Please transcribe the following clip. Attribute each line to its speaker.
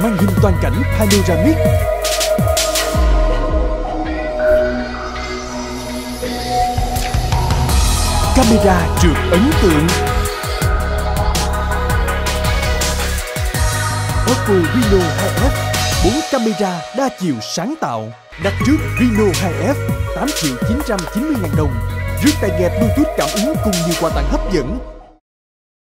Speaker 1: màn hình toàn cảnh panoramic. Camera trượt ấn tượng. Oppo Reno 2F 4 camera đa chiều sáng tạo. Đặt trước Reno 2F 8.990.000 đồng. Rước tai nghe Bluetooth cảm ứng cùng nhiều quà tặng hấp dẫn.